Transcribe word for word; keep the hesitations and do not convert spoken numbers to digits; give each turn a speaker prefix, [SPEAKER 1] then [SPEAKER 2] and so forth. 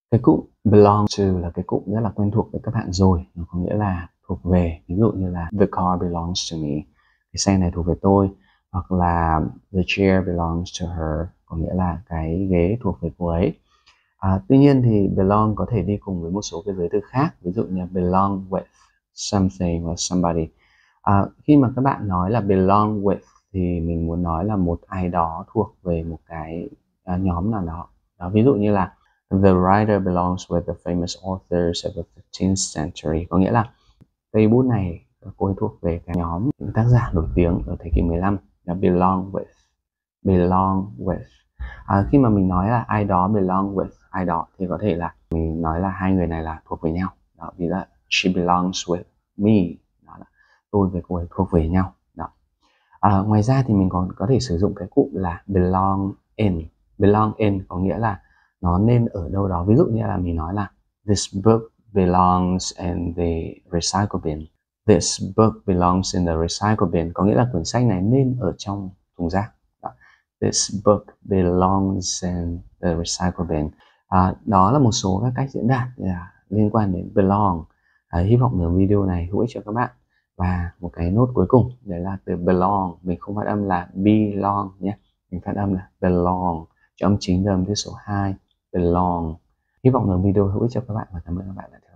[SPEAKER 1] Cái cụm belong to là cái cụm rất là quen thuộc với các bạn rồi, nó có nghĩa là thuộc về. Ví dụ như là the car belongs to me, cái xe này thuộc về tôi, hoặc là the chair belongs to her, có nghĩa là cái ghế thuộc về cô ấy. À, tuy nhiên thì belong có thể đi cùng với một số cái giới từ khác, ví dụ như belong with something or somebody. À, khi mà các bạn nói là belong with thì mình muốn nói là một ai đó thuộc về một cái à, nhóm nào đó. Đó, ví dụ như là the writer belongs with the famous authors of the fifteenth century, có nghĩa là cây bút này cô ấy thuộc về cái nhóm những tác giả nổi tiếng ở thế kỷ mười lăm, là belong with, belong with. À, khi mà mình nói là ai đó belong with ai đó thì có thể là mình nói là hai người này là thuộc về nhau. Đó, ví dụ là she belongs with me, đó là tôi với cô ấy thuộc về nhau. Đó. À, ngoài ra thì mình còn có thể sử dụng cái cụm là belong in. Belong in có nghĩa là nó nên ở đâu đó. Ví dụ như là mình nói là this book belongs in the recycle bin. This book belongs in the recycle bin, có nghĩa là quyển sách này nên ở trong thùng rác. Đó. This book belongs in the recycle bin. À, đó là một số các cách diễn đạt liên quan đến belong. À, hy vọng là video này hữu ích cho các bạn. Và một cái nốt cuối cùng đấy là từ belong, mình không phát âm là belong nhé, mình phát âm là belong, cho âm chính từ âm tiết số hai, belong. Hy vọng là video hữu ích cho các bạn và cảm ơn các bạn đã theo dõi.